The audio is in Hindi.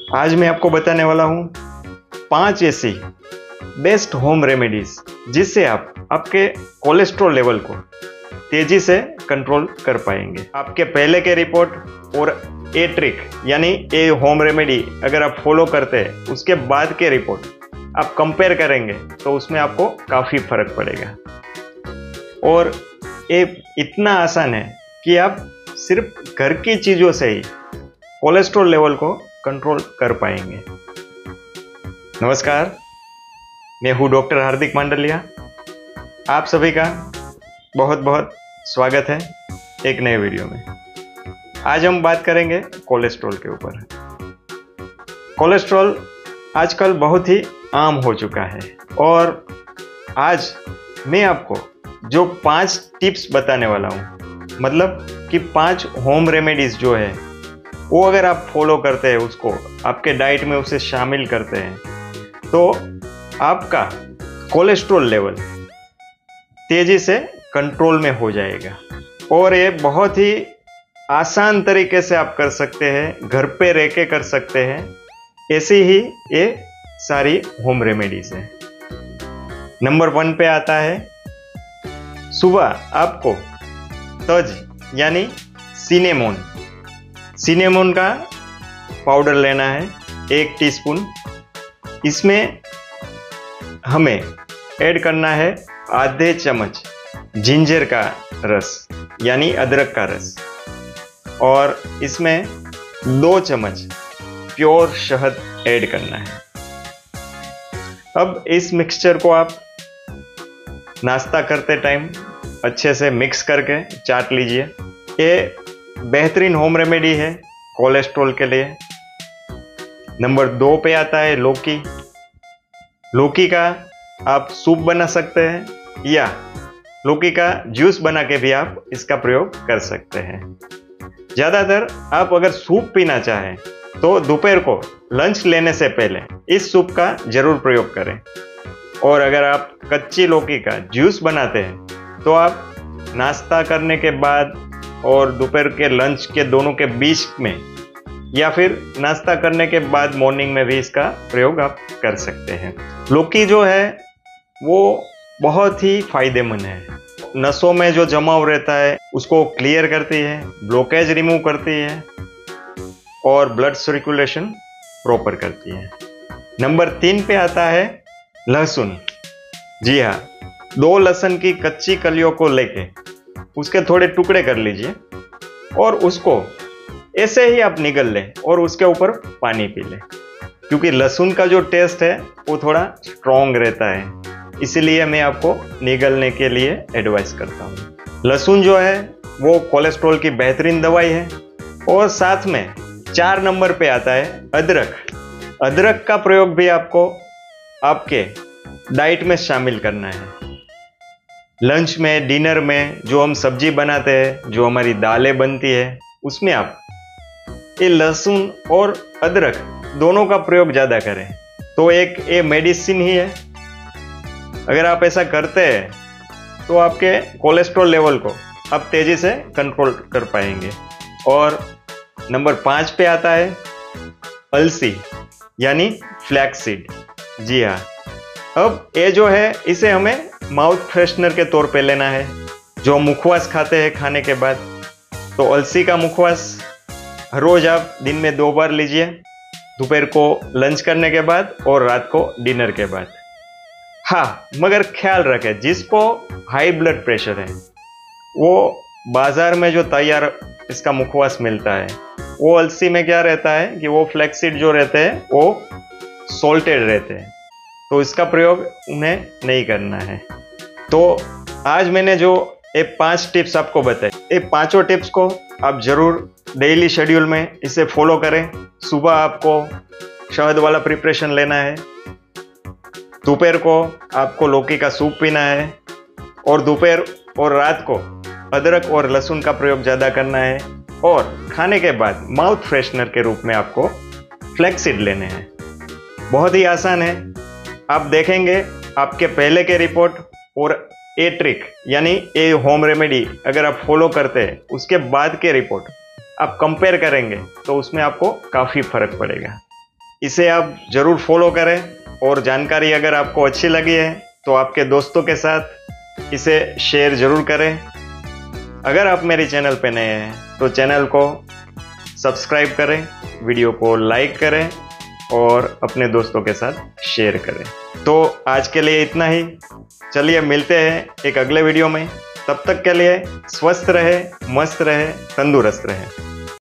आज मैं आपको बताने वाला हूँ 5 ऐसी बेस्ट होम रेमेडीज जिससे आप आपके कोलेस्ट्रॉल लेवल को तेजी से कंट्रोल कर पाएंगे। आपके पहले के रिपोर्ट और ए ट्रिक यानी ए होम रेमेडी अगर आप फॉलो करते हैं उसके बाद के रिपोर्ट आप कंपेयर करेंगे तो उसमें आपको काफ़ी फर्क पड़ेगा। और ये इतना आसान है कि आप सिर्फ घर की चीज़ों से ही कोलेस्ट्रॉल लेवल को कंट्रोल कर पाएंगे। नमस्कार, मैं हूँ डॉक्टर हार्दिक मांडलिया। आप सभी का बहुत बहुत स्वागत है एक नए वीडियो में। आज हम बात करेंगे कोलेस्ट्रॉल के ऊपर। कोलेस्ट्रॉल आजकल बहुत ही आम हो चुका है और आज मैं आपको जो 5 टिप्स बताने वाला हूँ, मतलब कि 5 होम रेमेडीज जो है वो अगर आप फॉलो करते हैं, उसको आपके डाइट में उसे शामिल करते हैं, तो आपका कोलेस्ट्रॉल लेवल तेजी से कंट्रोल में हो जाएगा। और ये बहुत ही आसान तरीके से आप कर सकते हैं, घर पे रह के कर सकते हैं। ऐसी ही ये सारी होम रेमेडीज है। नंबर 1 पे आता है, सुबह आपको तज यानी सिनेमोन का पाउडर लेना है 1 टीस्पून। इसमें हमें ऐड करना है आधे चम्मच जिंजर का रस यानी अदरक का रस, और इसमें 2 चम्मच प्योर शहद ऐड करना है। अब इस मिक्सचर को आप नाश्ता करते टाइम अच्छे से मिक्स करके चाट लीजिए। ये बेहतरीन होम रेमेडी है कोलेस्ट्रॉल के लिए। नंबर 2 पे आता है लौकी का आप सूप बना सकते हैं या लौकी का जूस बना के भी आप इसका प्रयोग कर सकते हैं। ज़्यादातर आप अगर सूप पीना चाहें तो दोपहर को लंच लेने से पहले इस सूप का जरूर प्रयोग करें। और अगर आप कच्ची लौकी का जूस बनाते हैं तो आप नाश्ता करने के बाद और दोपहर के लंच के दोनों के बीच में या फिर नाश्ता करने के बाद मॉर्निंग में भी इसका प्रयोग आप कर सकते हैं। लौकी जो है वो बहुत ही फायदेमंद है। नसों में जो जमाव रहता है उसको क्लियर करती है, ब्लॉकेज रिमूव करती है और ब्लड सर्कुलेशन प्रॉपर करती है। नंबर 3 पे आता है लहसुन। जी हाँ, 2 लहसुन की कच्ची कलियों को लेके उसके थोड़े टुकड़े कर लीजिए और उसको ऐसे ही आप निगल लें और उसके ऊपर पानी पी लें, क्योंकि लहसुन का जो टेस्ट है वो थोड़ा स्ट्रॉन्ग रहता है, इसीलिए मैं आपको निगलने के लिए एडवाइस करता हूँ। लहसुन जो है वो कोलेस्ट्रॉल की बेहतरीन दवाई है। और साथ में 4 नंबर पे आता है अदरक का प्रयोग भी आपको आपके डाइट में शामिल करना है। लंच में, डिनर में जो हम सब्जी बनाते हैं, जो हमारी दालें बनती है, उसमें आप ये लहसुन और अदरक दोनों का प्रयोग ज़्यादा करें तो एक ये मेडिसिन ही है। अगर आप ऐसा करते हैं तो आपके कोलेस्ट्रॉल लेवल को आप तेज़ी से कंट्रोल कर पाएंगे। और नंबर 5 पे आता है अलसी यानी फ्लैक्सीड। जी हाँ, अब ये जो है इसे हमें माउथ फ्रेशनर के तौर पे लेना है। जो मुखवास खाते हैं खाने के बाद, तो अलसी का मुखवास हर रोज आप दिन में 2 बार लीजिए, दोपहर को लंच करने के बाद और रात को डिनर के बाद। हाँ, मगर ख्याल रखें, जिसको हाई ब्लड प्रेशर है वो बाजार में जो तैयार इसका मुखवास मिलता है वो अलसी में क्या रहता है कि वो फ्लैक्सीड जो रहते हैं वो सॉल्टेड रहते हैं, तो इसका प्रयोग उन्हें नहीं करना है। तो आज मैंने जो ये 5 टिप्स आपको बताए, ये 5 टिप्स को आप जरूर डेली शेड्यूल में इसे फॉलो करें। सुबह आपको शहद वाला प्रिपरेशन लेना है, दोपहर को आपको लौकी का सूप पीना है और दोपहर और रात को अदरक और लहसुन का प्रयोग ज़्यादा करना है, और खाने के बाद माउथ फ्रेशनर के रूप में आपको फ्लैक्सीड लेने हैं। बहुत ही आसान है। आप देखेंगे आपके पहले के रिपोर्ट और ए ट्रिक यानी ए होम रेमेडी अगर आप फॉलो करते हैं उसके बाद के रिपोर्ट आप कंपेयर करेंगे तो उसमें आपको काफ़ी फर्क पड़ेगा। इसे आप ज़रूर फॉलो करें और जानकारी अगर आपको अच्छी लगी है तो आपके दोस्तों के साथ इसे शेयर ज़रूर करें। अगर आप मेरे चैनल पे नए हैं तो चैनल को सब्सक्राइब करें, वीडियो को लाइक करें और अपने दोस्तों के साथ शेयर करें। तो आज के लिए इतना ही। चलिए मिलते हैं एक अगले वीडियो में। तब तक के लिए स्वस्थ रहे, मस्त रहे, तंदुरुस्त रहे।